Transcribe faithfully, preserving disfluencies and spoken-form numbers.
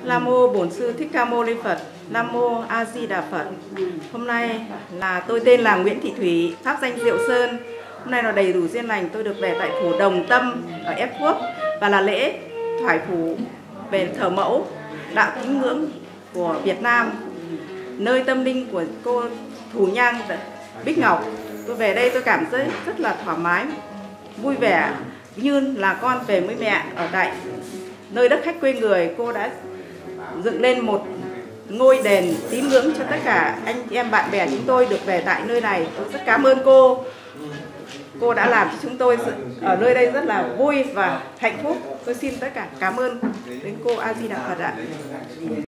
Nam mô Bổn Sư Thích Ca Mâu Ni Phật. Nam mô A Di Đà Phật. Hôm nay là tôi tên là Nguyễn Thị Thủy, pháp danh Diệu Sơn. Hôm nay là đầy đủ duyên lành tôi được về tại phủ Đồng Tâm ở Ép Quốc và là lễ thoải phủ về thờ mẫu đạo tín ngưỡng của Việt Nam, nơi tâm linh của cô Thù Nhang Bích Ngọc. Tôi về đây tôi cảm thấy rất là thoải mái, vui vẻ như là con về với mẹ ở tại nơi đất khách quê người. Cô đã dựng lên một ngôi đền tín ngưỡng cho tất cả anh em bạn bè chúng tôi được về tại nơi này. Tôi rất cảm ơn cô. Cô đã làm cho chúng tôi ở nơi đây rất là vui và hạnh phúc. Tôi xin tất cả cảm ơn đến cô A Di Đà Phật ạ.